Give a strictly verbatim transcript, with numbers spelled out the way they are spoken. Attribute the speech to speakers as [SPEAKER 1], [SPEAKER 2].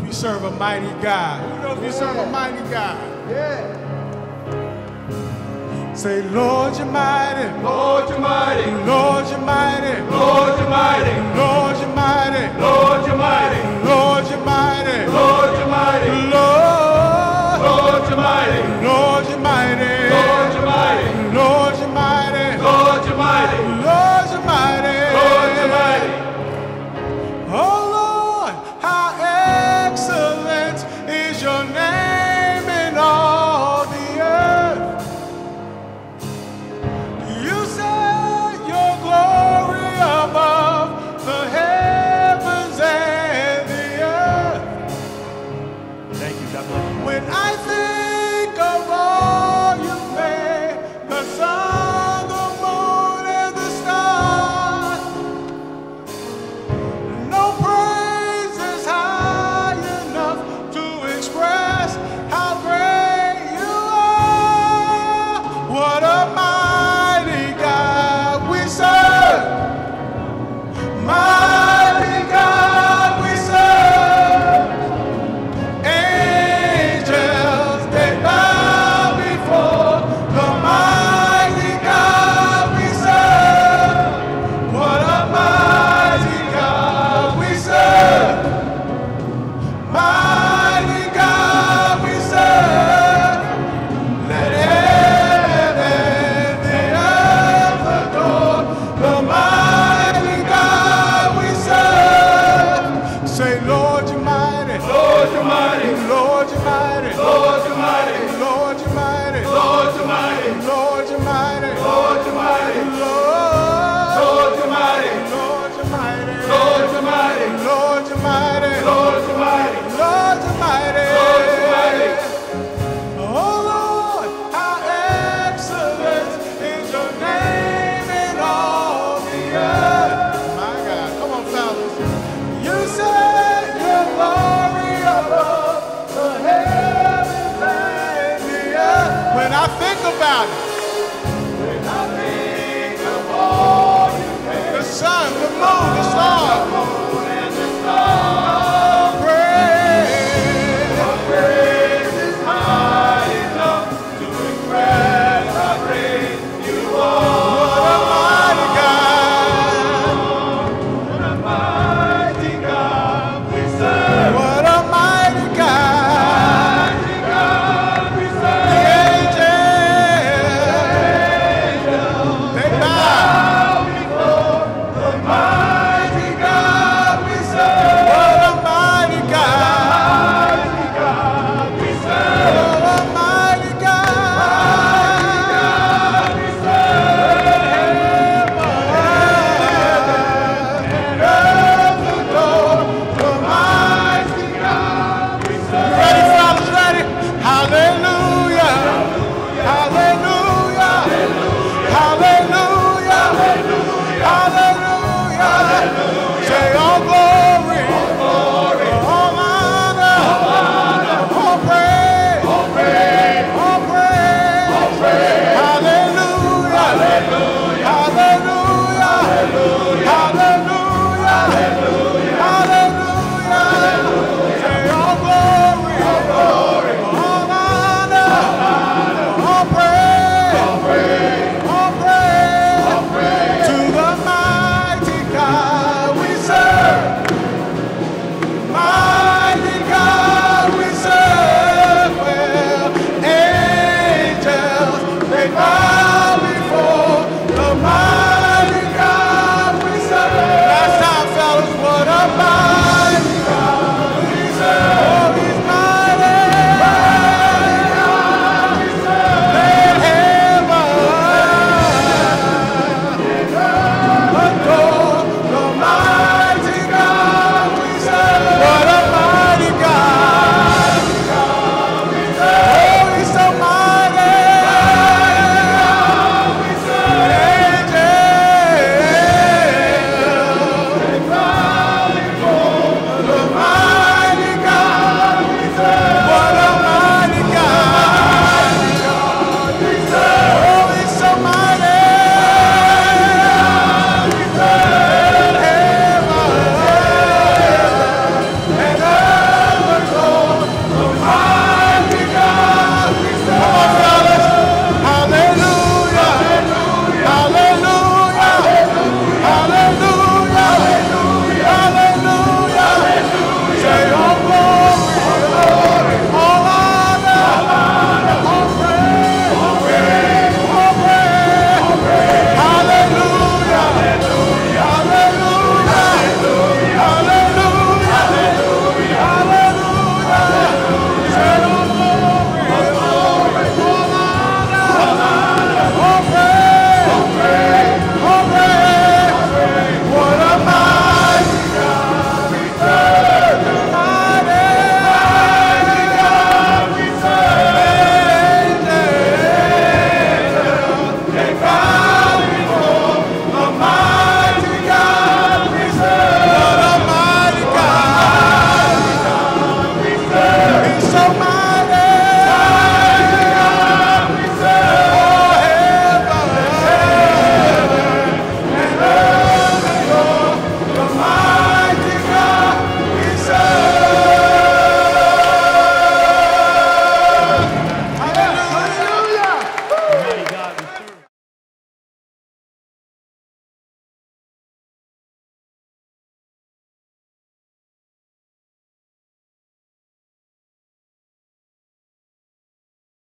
[SPEAKER 1] We serve a mighty God. Who knows we serve a mighty God?
[SPEAKER 2] Yeah.
[SPEAKER 1] Say, Lord, you're mighty.
[SPEAKER 2] Lord, you're mighty.
[SPEAKER 1] Lord, you're mighty.
[SPEAKER 2] Lord, you're mighty.
[SPEAKER 1] Lord, you're mighty.
[SPEAKER 2] Lord, you're mighty.
[SPEAKER 1] Lord, you're mighty.
[SPEAKER 2] Lord, you're mighty.
[SPEAKER 1] Lord,
[SPEAKER 2] Lord, you're mighty.
[SPEAKER 1] Lord, you're mighty.
[SPEAKER 2] Lord, you're mighty.
[SPEAKER 1] Lord, you're mighty.
[SPEAKER 2] Lord, you're mighty.
[SPEAKER 1] Lord, you're mighty.
[SPEAKER 2] Lord, you're mighty.
[SPEAKER 1] Oh Lord, how excellent is your name in all the earth. You set your glory above the heavens and the earth.
[SPEAKER 2] Thank you, God bless you.
[SPEAKER 1] When I think of all you've made, the sun, the moon, and the stars, no praise is high enough to express how great you are. What a mighty God we serve. Mighty God we serve. Angels, they bow before the mighty God we serve. What a mighty God we serve. Mighty God we serve. Let heaven and the earth adore the mighty God we serve. Say, Lord, you're mighty.
[SPEAKER 2] Lord, you're mighty.
[SPEAKER 1] Lord, you're mighty.
[SPEAKER 2] Lord, you're mighty.
[SPEAKER 1] Lord, you're mighty.
[SPEAKER 2] Lord, you're mighty.
[SPEAKER 1] Lord, you're mighty.
[SPEAKER 2] Lord, you're mighty.
[SPEAKER 1] Lord,
[SPEAKER 2] Lord, you're mighty.
[SPEAKER 1] Lord, you're mighty.
[SPEAKER 2] Lord, you're mighty.
[SPEAKER 1] Lord, you're mighty.
[SPEAKER 2] Lord, you're mighty.
[SPEAKER 1] Lord, you're mighty.
[SPEAKER 2] Lord, you're mighty.
[SPEAKER 1] Oh Lord, how excellent is your name in all the earth. My God, come on, fellas. You set your glory above the heavens and the earth. When I think about it,